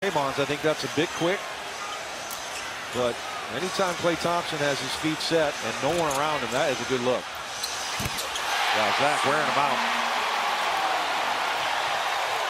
Draymond's, I think that's a bit quick. But anytime Klay Thompson has his feet set and no one around him, that is a good look. Yeah, Zach wearing him out.